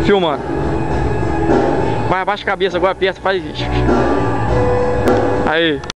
Filmando. Vai, abaixa a cabeça agora, aperta, faz isso. Aí.